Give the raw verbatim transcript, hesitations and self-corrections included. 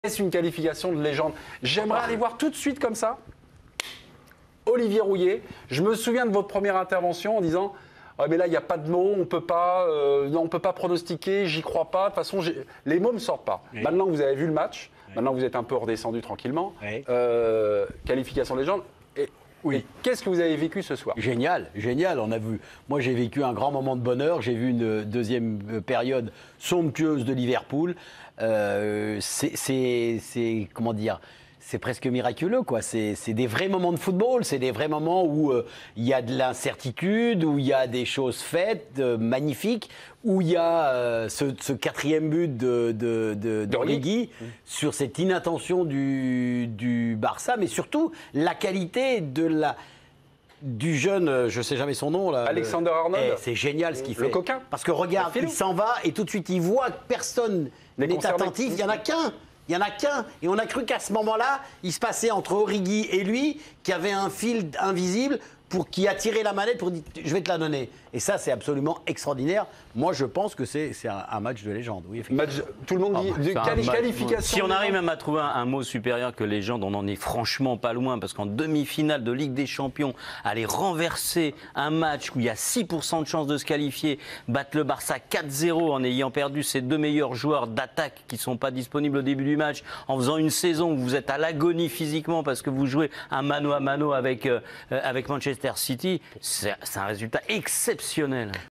Est-ce une qualification de légende? J'aimerais aller voir tout de suite comme ça Olivier Rouillet. Je me souviens de votre première intervention en disant ah, mais là il n'y a pas de mots, on peut pas, euh, non, on peut pas pronostiquer, j'y crois pas. De toute façon, les mots ne sortent pas. Oui. Maintenant que vous avez vu le match, oui. Maintenant que vous êtes un peu redescendu tranquillement, oui. euh, qualification de légende. Et, oui. Et qu'est-ce que vous avez vécu ce soir? Génial, génial. On a vu. Moi, j'ai vécu un grand moment de bonheur. J'ai vu une deuxième période somptueuse de Liverpool. Euh, c'est, comment dire, c'est presque miraculeux, quoi. C'est des vrais moments de football. C'est des vrais moments où euh, il y a de l'incertitude, où il y a des choses faites euh, magnifiques, où il y a euh, ce, ce quatrième but de, de, de, d'Origi mmh. sur cette inattention du, du Barça, mais surtout la qualité de la. Du jeune, je ne sais jamais son nom là. Alexander Arnold. Eh, c'est génial ce qu'il fait. Le coquin. Parce que regarde, il s'en va et tout de suite il voit que personne n'est attentif. Il n'y en a qu'un. Il n'y en a qu'un. Et on a cru qu'à ce moment-là, il se passait entre Origi et lui qu'il y avait un fil invisible pour qui a tiré la manette pour dire je vais te la donner. Et ça, c'est absolument extraordinaire. Moi, je pense que c'est un, un match de légende. Oui, match, tout le monde dit ah, de quali qualification. Si on arrive même à trouver un, un mot supérieur que légende, on en est franchement pas loin. Parce qu'en demi-finale de Ligue des Champions, aller renverser un match où il y a six pour cent de chances de se qualifier, battre le Barça quatre zéro en ayant perdu ses deux meilleurs joueurs d'attaque qui ne sont pas disponibles au début du match, en faisant une saison où vous êtes à l'agonie physiquement parce que vous jouez un mano à mano avec, euh, avec Manchester City, c'est un résultat exceptionnel.